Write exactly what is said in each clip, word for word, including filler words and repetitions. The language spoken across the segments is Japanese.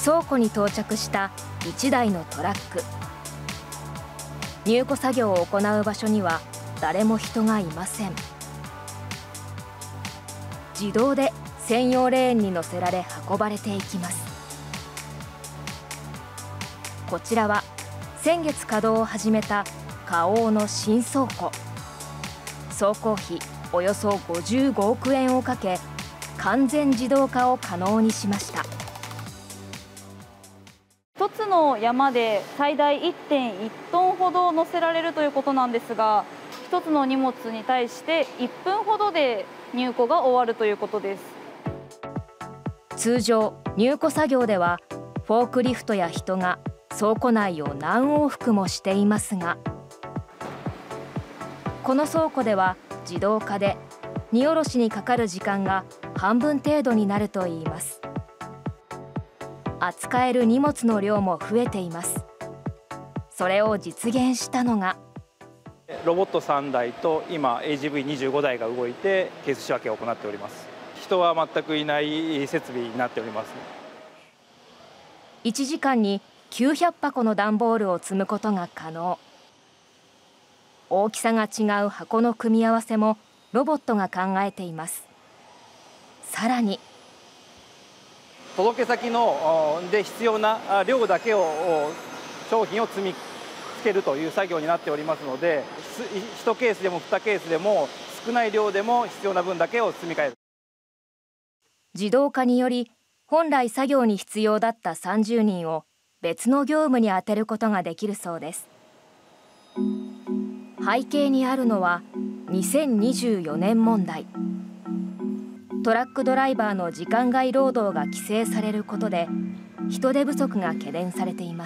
倉庫に到着したいちだいのトラック。入庫作業を行う場所には誰も人がいません。自動で専用レーンに乗せられ運ばれていきます。こちらは先月稼働を始めた花王の新倉庫。総工費およそごじゅうごおくえんをかけ、完全自動化を可能にしました。 一つの山で最大 いってんいちトンほど載せられるということなんですが、一つの荷物に対していっぷんほどで入庫が終わるということです。 通常、入庫作業ではフォークリフトや人が倉庫内を何往復もしていますが、この倉庫では自動化で荷下ろしにかかる時間が半分程度になるといいます。扱える荷物の量も増えています。それを実現したのがロボットさんだいと今 エージーブイにじゅうごだいが動いてケース仕分けを行っております。人は全くいない設備になっております。 いちじかんにきゅうひゃくはこの段ボールを積むことが可能。大きさが違う箱の組み合わせもロボットが考えています。さらに届け先ので必要な量だけを商品を積みつけるという作業になっておりますので、いちケースでもにケースでも少ない量でも必要な分だけを積み替える。 自動化により本来作業に必要だったさんじゅうにんを別の業務に充てることができるそうです。背景にあるのはにせんにじゅうよねん問題。トラックドライバーの時間外労働が規制されることで人手不足が懸念されています。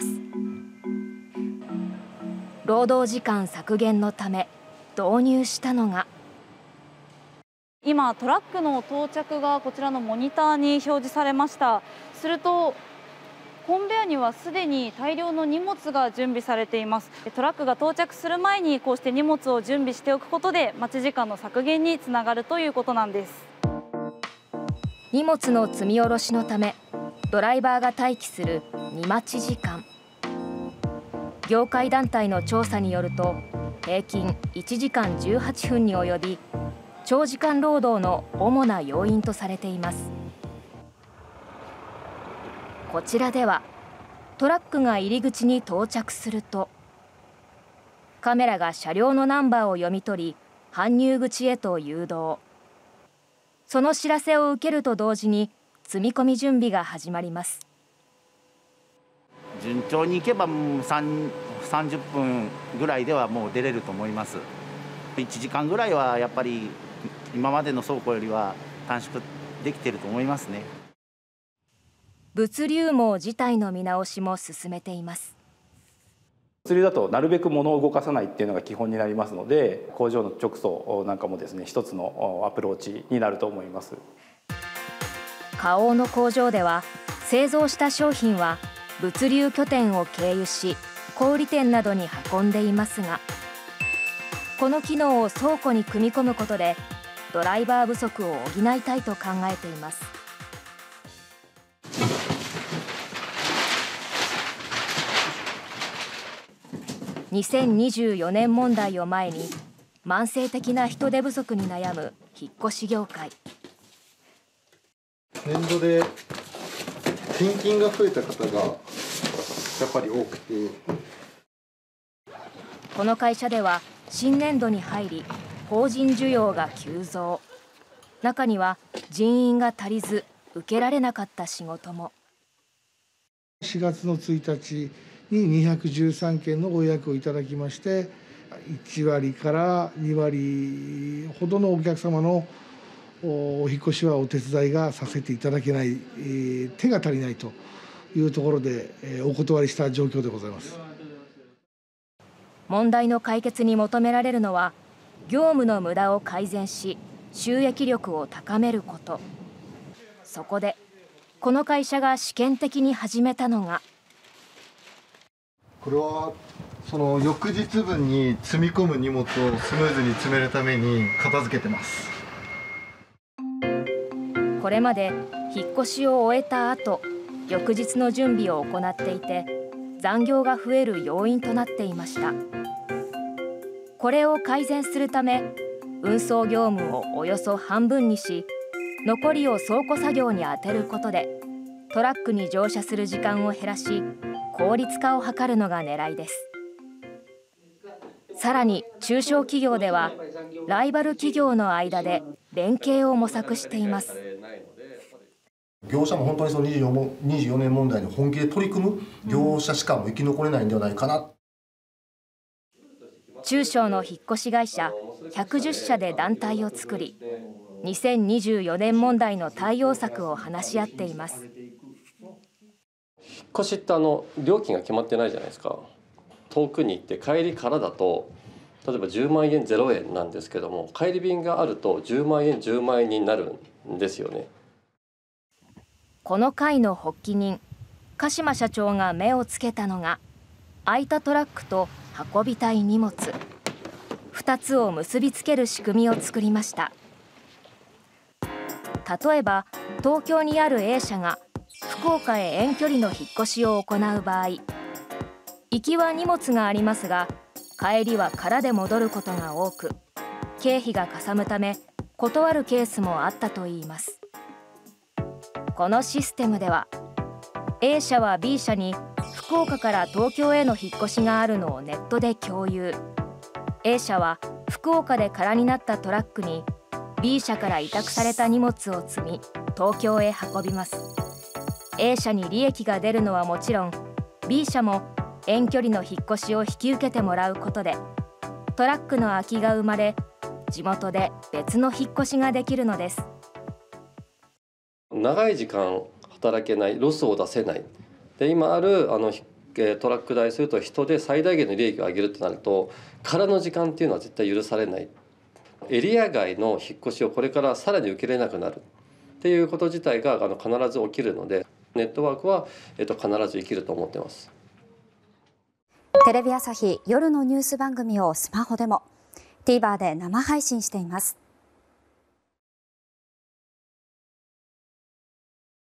労働時間削減のため導入したのが、 今トラックの到着がこちらのモニターに表示されました。するとコンベヤにはすでに大量の荷物が準備されています。トラックが到着する前にこうして荷物を準備しておくことで待ち時間の削減につながるということなんです。 荷物の積み下ろしのためドライバーが待機する荷待ち時間。業界団体の調査によると平均いちじかんじゅうはっぷんに及び長時間労働の主な要因とされています。こちらではトラックが入り口に到着するとカメラが車両のナンバーを読み取り搬入口へと誘導。その知らせを受けると同時に積み込み準備が始まります。 順調にいけばさんじゅっぷんぐらいではもう出れると思います。いちじかんぐらいはやっぱり今までの倉庫よりは短縮できていると思いますね。 物流網自体の見直しも進めています。 物流だとなるべく物を動かさないっていうのが基本になりますので、工場の直送なんかもですね一つのアプローチになると思います。 花王の工場では製造した商品は物流拠点を経由し小売店などに運んでいますが、この機能を倉庫に組み込むことでドライバー不足を補いたいと考えています。にせんにじゅうよねん問題を前に慢性的な人手不足に悩む引っ越し業界。 年度で転勤が増えた方がやっぱり多くて、 この会社では新年度に入り法人需要が急増。中には人員が足りず受けられなかった仕事も。 しがつのついたちににひゃくじゅうさんけんのご予約をいただきまして、いちわりからにわりほどのお客様のお引っ越しはお手伝いがさせていただけない、えー、手が足りないというところで、えー、お断りした状況でございます。 問題の解決に求められるのは業務の無駄を改善し収益力を高めること。そこでこの会社が試験的に始めたのが、 これはその翌日分に積み込む荷物をスムーズに積めるために片付けてます。 これまで引っ越しを終えた後翌日の準備を行っていて、残業が増える要因となっていました。これを改善するため、運送業務をおよそ半分にし、残りを倉庫作業に充てることでトラックに乗車する時間を減らし、効率化を図るのが狙いです。さらに中小企業ではライバル企業の間で連携を模索しています。 業者も本当にそのにじゅうよねん問題に本気で取り組む業者しかも生き残れないんではないかな。 中小の引っ越し会社ひゃくじゅっしゃで団体を作り、にせんにじゅうよねん問題の対応策を話し合っています。 引っ越しってあの料金が決まってないじゃないですか。遠くに行って帰りからだと例えばじゅうまんえんゼロえんなんですけども、帰り便があるとじゅうまんえんじゅうまんえんになるんですよね。 この会の発起人鹿島社長が目をつけたのが、空いたトラックと運びたい荷物ふたつを結びつける仕組みを作りました。例えば東京にある A 社が福岡へ遠距離の引っ越しを行う場合、行きは荷物がありますが帰りは空で戻ることが多く、経費がかさむため断るケースもあったといいます。このシステムでは A 社は B 社に福岡から東京への引っ越しがあるのをネットで共有。 A 社は福岡で空になったトラックに B 社から委託された荷物を積み東京へ運びます。 A 社に利益が出るのはもちろん B 社も遠距離の引っ越しを引き受けてもらうことでトラックの空きが生まれ、地元で別の引っ越しができるのです。 長い時間働けない、ロスを出せないで、今あるあのトラック代すると人で最大限の利益を上げるとなると空の時間っていうのは絶対許されない。エリア外の引っ越しをこれからさらに受けれなくなるっていうこと自体があの必ず起きるので、ネットワークは、えっと、必ず生きると思っています。 テレビ朝日夜のニュース番組をスマホでも ティーバー で生配信しています。